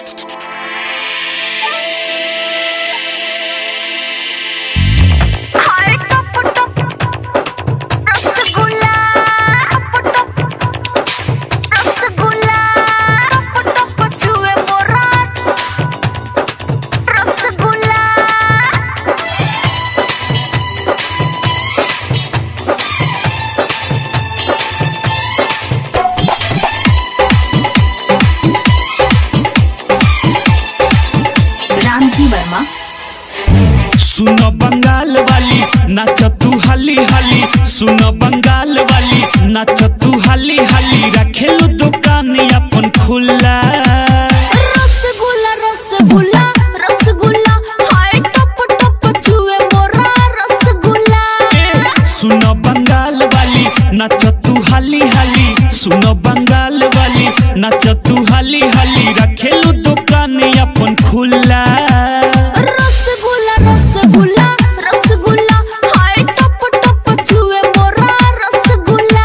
सुनो बंगाल वाली नाच तू हाली हाली, सुनो बंगाल वाली नाच तू हाली हाली, रखेलू दुकान अपन खुला। रसगुल्ला रसगुल्ला रसगुल्ला हाय टप टप छुए मोरा रसगुल्ला। सुनो बंगाल वाली नाच तू हाली हाली, सुनो बंगाल वाली नाच तू हाली हाली, रखेलू दुकान अपन खुला। रसगुल्ला रसगुल्ला रसगुल्ला हाय टप टप छुए मोरा rasgulla.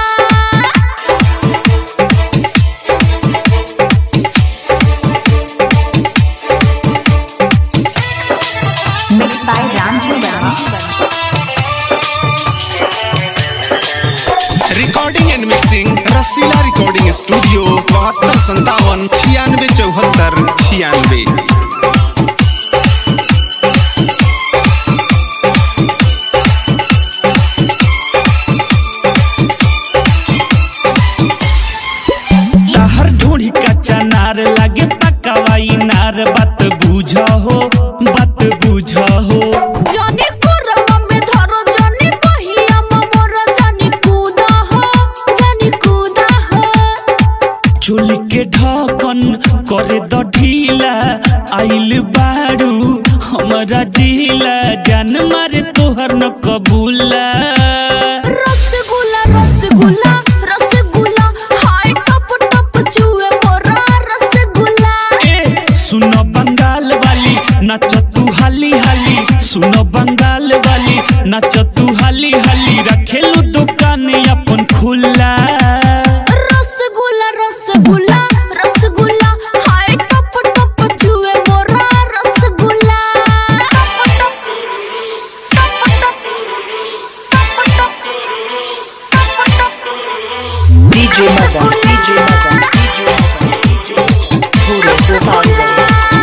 Mixed by Ramji Verma. Recording and mixing Rasila recording studio 72 57 96 74 96। हर ढूंढी कच्चा नार लगे पकावाई नार, बात बुझा हो बात बुझा हो। जानी कोरमा में धरो जानी बहिया मोरा जानी कूदा हो जानी कूदा हो। चोली के ढकन करे द ढीला, आइल बारू हमारा जिला, जान मारे तोहर न कबूला। रसगुल्ला रसगुल्ला रसगुल्ला हाय टप टप छुए मोरा रसगुल्ला। सुनो बंगाल वाली नाच तू हाली हाली, सुनो बंगाल वाली नाच तू हाली हाली, रखेलू दुकान अपन खुला। रसगुल्ला रसगुल्ला रसगुल्ला हाय टप टप छुए मोरा rasgulla. DJ Madan, DJ Madan, DJ Madan, Pure Gopalganj.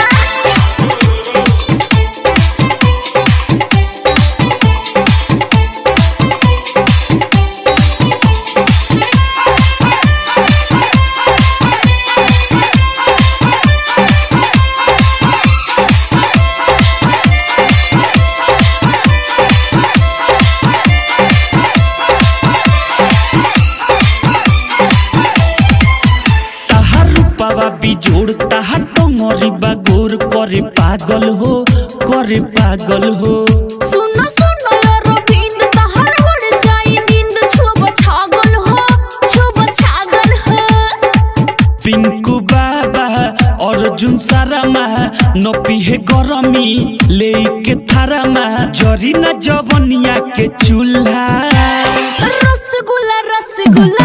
बिजोड़ ताहा टंगरी बागोर करे पागल हो करे पागल हो। सुनो सुनो रविंद्र तहर उड़ जाई नींद छुब छागल हो छुब छागल हो। पिंकू बाबा अर्जुन सारामा न पीहे गरमी लेके थारामा, जरी न जवनिया के चूल्हा। रसगुल्ला रसगुल्ला